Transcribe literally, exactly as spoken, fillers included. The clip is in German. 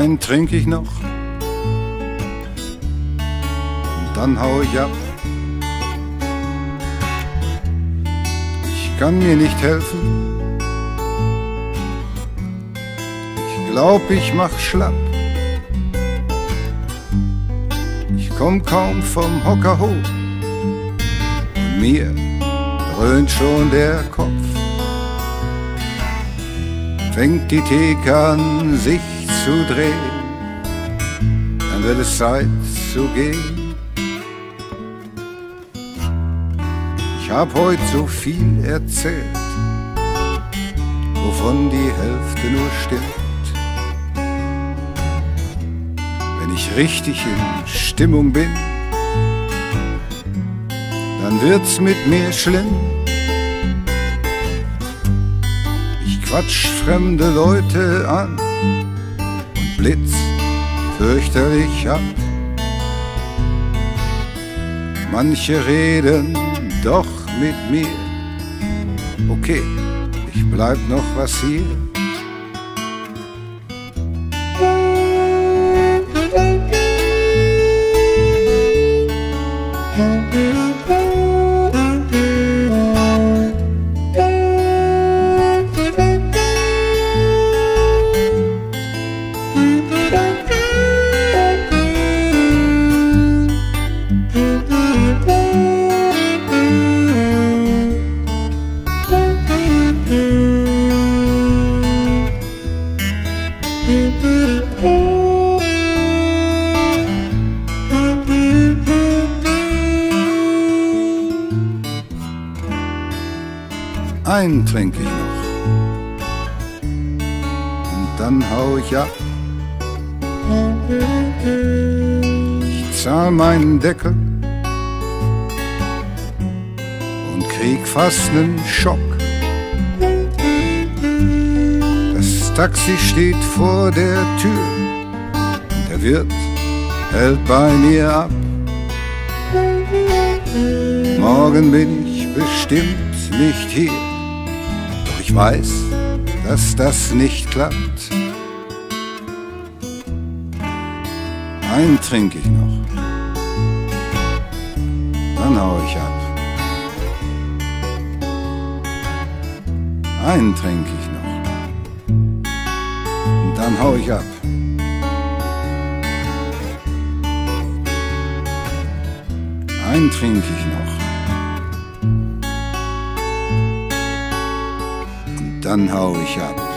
Einen trink ich noch und dann hau ich ab. Ich kann mir nicht helfen, ich glaub, ich mach schlapp. Ich komm kaum vom Hocker hoch und mir dröhnt schon der Kopf. Fängt die Theke an, sich zu drehen, dann wird es Zeit zu gehen. Ich hab heut so viel erzählt, wovon die Hälfte nur stimmt. Wenn ich richtig in Stimmung bin, dann wird's mit mir schlimm. Ich quatsch fremde Leute an und blitz fürchterlich ab. Manche reden doch mit mir, okay, ich bleib noch was hier. Einen trink ich noch und dann hau ich ab. Ich zahl meinen Deckel und krieg fast nen Schock. Das Taxi steht vor der Tür und der Wirt hält bei mir ab. Morgen bin ich bestimmt nicht hier, doch ich weiß, dass das nicht klappt. Einen trink ich noch, dann hau ich ab. Einen trink ich noch und dann hau ich ab. Einen trink ich noch und dann hau ich ab.